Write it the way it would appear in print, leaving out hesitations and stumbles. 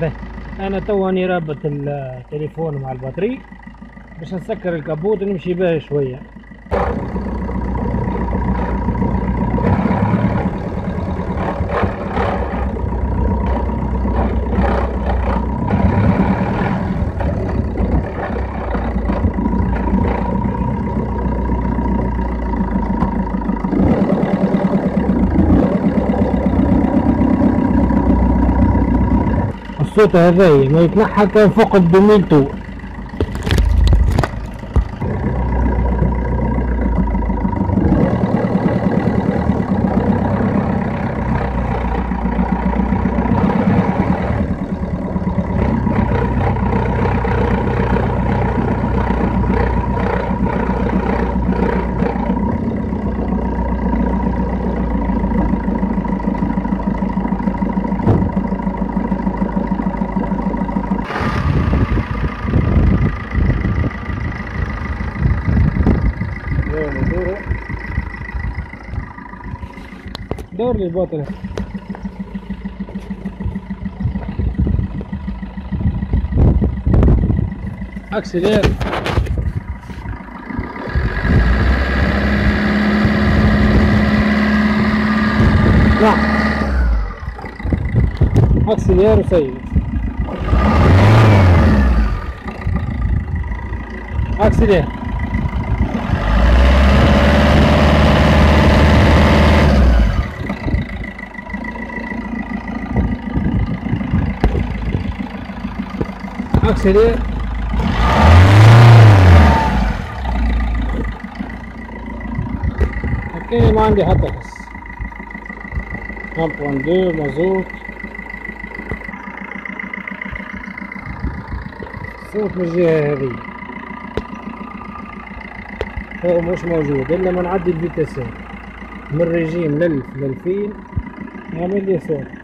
به. انا تواني رابط التليفون مع البطاري باش نسكر الكابوت ونمشي به شويه. الصوت هذايا ما يتنحى كان فوق الدوميتو. دور لي الباطل. اكسلير. لا اكسلير وسير. اكسلير. اكسلير. اوكي ما عندي حتى حس. 1.2 مازوت. الصوت من الجهة هذه هو مش موجود الا ما نعدي الفيتاسات من ريجيم ل1000 ل2000 يعمل لي صوت.